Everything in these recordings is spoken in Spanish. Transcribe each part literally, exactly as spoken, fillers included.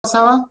pasaba?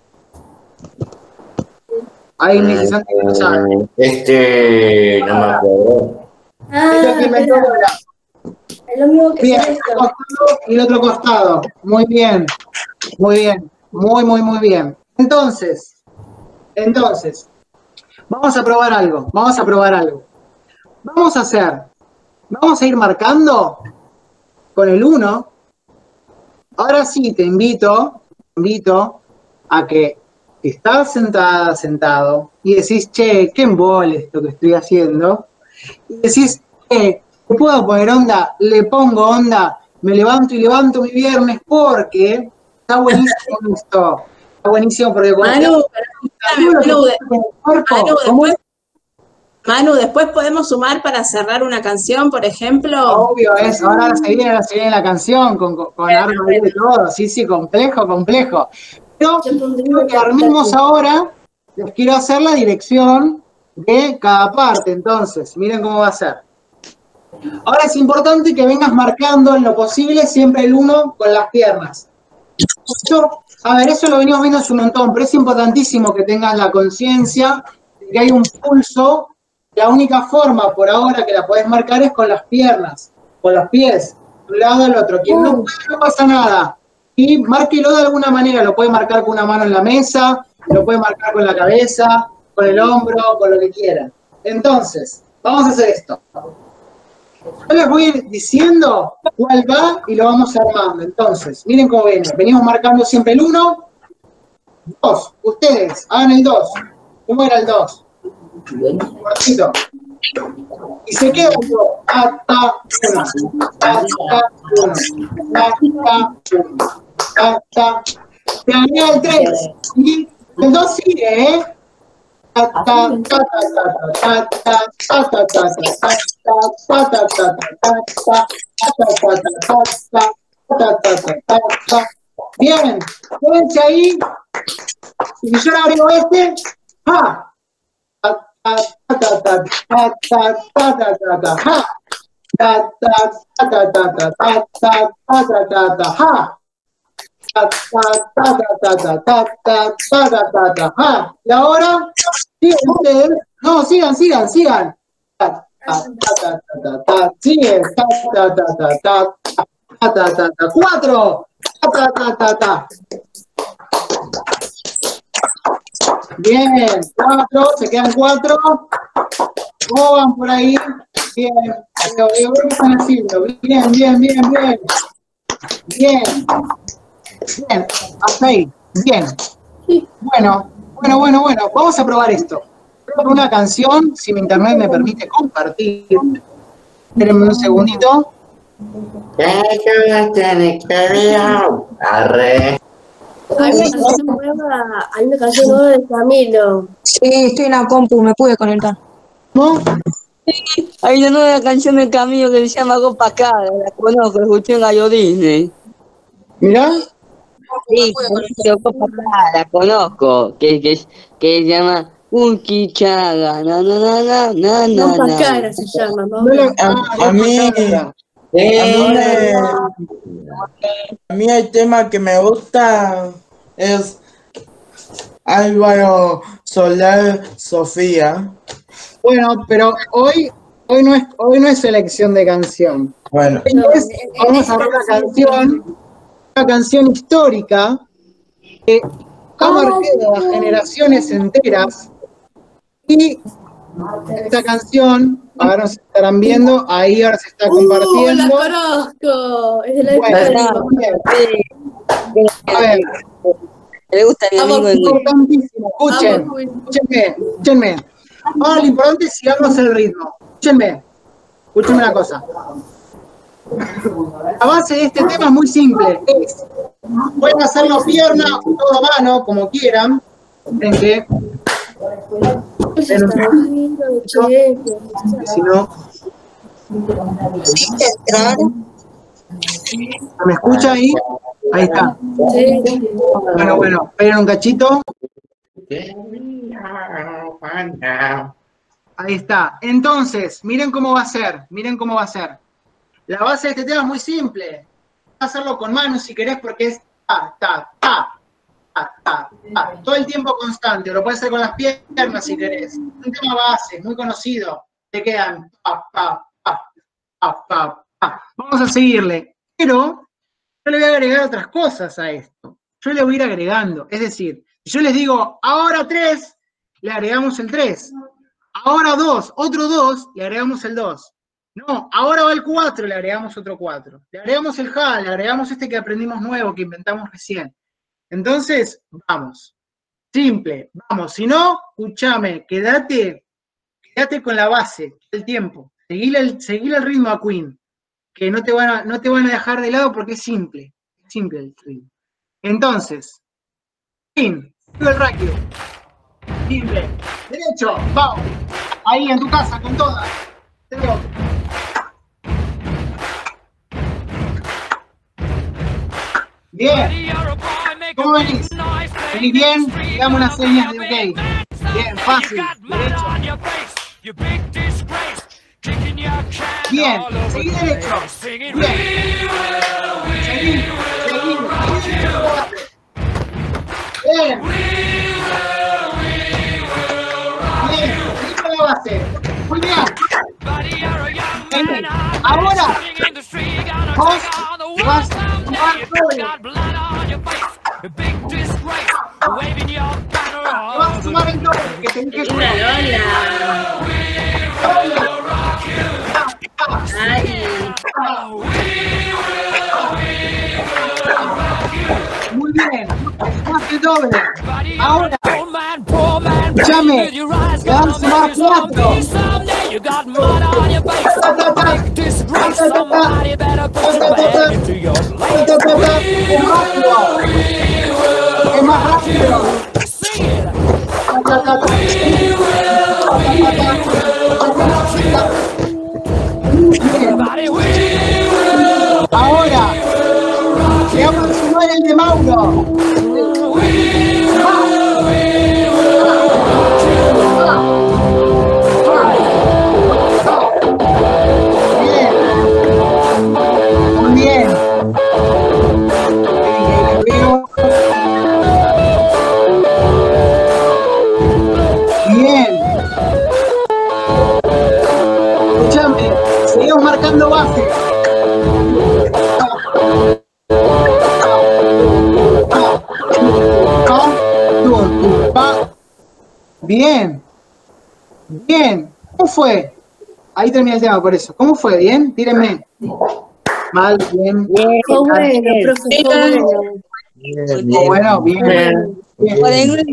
Ahí me dice Santi que no sabe. Este, no me acuerdo. Ah, esto que inventó Lola. Es lo mismo que Bien, hacer este esto. costado y el otro costado. Muy bien, muy bien, muy, muy, muy bien. Entonces, entonces, vamos a probar algo, vamos a probar algo. Vamos a hacer, vamos a ir marcando con el uno. Ahora sí, te invito, te invito a que si estás sentada, sentado, y decís, che, qué embole esto que estoy haciendo, y decís, che, ¿me puedo poner onda? Le pongo onda, me levanto y levanto mi viernes porque está buenísimo esto. Está buenísimo porque con Manu, pero, Manu, de, Manu, después, Manu, después podemos sumar para cerrar una canción, por ejemplo. Obvio, es, ahora se viene, ahora se viene la canción con, con, con arma y todo, sí, sí, complejo, complejo. Pero lo que armemos ahora, les quiero hacer la dirección de cada parte, entonces, miren cómo va a ser. Ahora es importante que vengas marcando en lo posible siempre el uno con las piernas. Yo, a ver, eso lo venimos viendo hace un montón, pero es importantísimo que tengas la conciencia de que hay un pulso. La única forma por ahora que la podés marcar es con las piernas, con los pies, de un lado al otro. Quien no puede, no pasa nada. Y márquelo de alguna manera, lo puede marcar con una mano en la mesa, lo puede marcar con la cabeza, con el hombro, con lo que quieran. Entonces, vamos a hacer esto. Yo les voy a ir diciendo cuál va y lo vamos armando. Entonces, miren cómo viene. Venimos marcando siempre el uno, dos. Ustedes, hagan el dos. ¿Cómo era el dos? Cortito. Y se queda todo. Hasta uno. Hasta uno. Hasta uno. Hasta. Se agrega el tres. Y el dos sigue, ¿eh? Ta ta ta ta ta ta ta ta ta ta ta ta. Bien, quédense ahí. Si yo le agrego este, ¡ja! Ta ta ta ta ta ta ta ta ta ¡ja! Ta ta ta ta ta ta ta ta ta ta ta ¡ja! Ta ta ta ta ta ta ta ta ta ta ¡ja! Y ahora, sigan ustedes. No, sigan, sigan, sigan. Ta ta ta ta ta, sigue. Ta ta ta ta ta ta ta ta ta. Cuatro. Ta ta ta ta ta. Bien, cuatro, se quedan cuatro. ¿Cómo van por ahí? Bien, yo veo que están haciendo. Bien, bien, bien, bien. Bien. Bien, hasta ahí. Bien. Bueno, bueno, bueno, bueno. Vamos a probar esto. Voy a una canción, si mi internet me permite compartir. Espérenme un segundito. Arre. Hay una canción nueva, hay una canción nueva de Camilo. Sí, estoy en la compu, me pude conectar. ¿No? Sí, hay una nueva canción de Camilo que se llama Copacabra, la conozco, la escuché en Gallo Disney. ¿Mirá? Sí, Copacabra, la conozco, que, que, que se llama Unquichaga, na na na na na na. Copacabra se llama, ¿no? A, a mí, a mí, me, a mí el tema que me gusta es Álvaro Soler Sofía. Bueno, pero hoy, hoy, no es, hoy no es selección de canción. Bueno. Es, vamos a ver una canción, una canción histórica que ha marcado a generaciones enteras. Y esta canción, ahora nos estarán viendo, ahí ahora se está compartiendo. ¡Uh, la conozco! Es de la Bueno, a ver. Me gusta mi amigo. Es importantísimo. Escuchen, escúchenme, escúchenme. Ahora lo importante es sigamos el ritmo. Escúchenme, escúchenme una cosa. La base de este tema es muy simple. Es, pueden hacerlo pierna o todo a mano, como quieran. ¿En qué? Si no, ¿me escucha ahí? Ahí está. Bueno, bueno, esperen un cachito. Ahí está. Entonces, miren cómo va a ser. Miren cómo va a ser. La base de este tema es muy simple. Vas a hacerlo con manos si querés porque es ta, ta, ta, ta, Ah, todo el tiempo constante, lo puedes hacer con las piernas si querés. Un tema base, muy conocido. Te quedan pa, pa, pa, pa, pa, pa. Vamos a seguirle. Pero yo le voy a agregar otras cosas a esto. Yo le voy a ir agregando. Es decir, si yo les digo, ahora tres, le agregamos el tres. Ahora dos, otro dos, le agregamos el dos. No, ahora va el cuatro, le agregamos otro cuatro. Le agregamos el ja, le agregamos este que aprendimos nuevo, que inventamos recién. Entonces, vamos. Simple, vamos. Si no, escúchame, quédate, quédate con la base, el tiempo. Seguile el, seguile el ritmo a Queen, que no te, van a, no te van a dejar de lado porque es simple. Es simple el ritmo. Entonces, Queen, sigo el raquio. Simple. Derecho, vamos. Ahí en tu casa, con todas. Tengo. Bien. ¿Cómo venís? ¿Venís bien? Dame unas señas de ok. Bien, fácil. Derecho. Bien, seguí derecho. Bien. Seguí, seguí. Bien. Bien, seguí con la base. Muy bien. Bien. Ahora, vos vas a jugar doble. Vas a sumar el doble, que tenés que jugar. Muy bien, sumaste el doble. Ahora, escúchame, te van a sumar cuatro. Es más rápido. Ahora, le vamos a sumar el de Mauro. Bien. Muy bien. Bien. Escúchame, seguimos marcando base. Bien. Bien. ¿Cómo fue? Ahí termina el tema por eso. ¿Cómo fue? ¿Bien? Tírenme. Mal, bien. Bien, fue bueno, profe, fue bueno. Bueno, bien. Bien.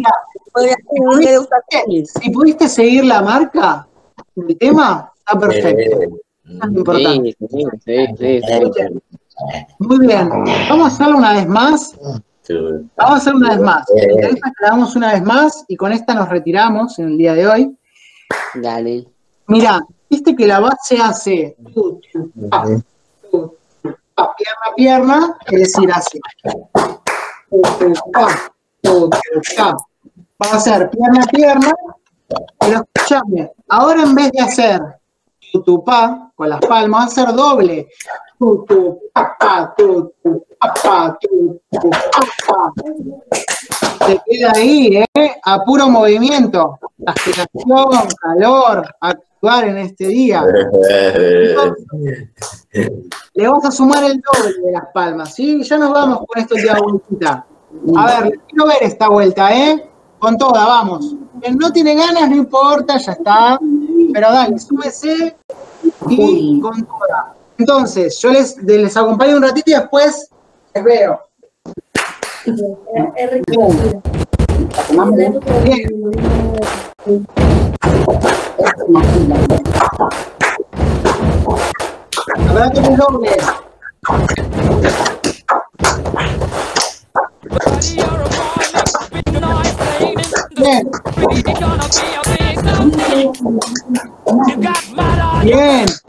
Si pudiste seguir la marca del tema, está perfecto. Es importante. Sí, sí, sí, sí. Muy bien. Vamos a hacerlo una vez más. Vamos a hacer una vez más. ¿Te interesa que la hagamos una vez más? Y con esta nos retiramos en el día de hoy. Dale. Mira, viste que la base hace tu, tu, pa, tu, tu, pa, pierna a pierna, es decir, hace tu, tu, pa, tu, tu, pa. Va a hacer pierna a pierna, pero escúchame, ahora en vez de hacer tu, tu, pa, con las palmas, va a hacer doble. Tu, tu, pa, pa, tu, tu, pa, pa, tu, tu, pa, pa. Te queda ahí, ¿eh? A puro movimiento. Aspiración, calor, actuar en este día. Entonces, le vas a sumar el doble de las palmas, ¿sí? Ya nos vamos con esto de la vueltita. A ver, quiero ver esta vuelta, ¿eh? Con toda, vamos. Quien no tiene ganas, no importa, ya está. Pero dale, súmese y con toda. Entonces, yo les, les acompaño un ratito y después les veo. Bien. Abrazo mis dobles. Bien. Bien.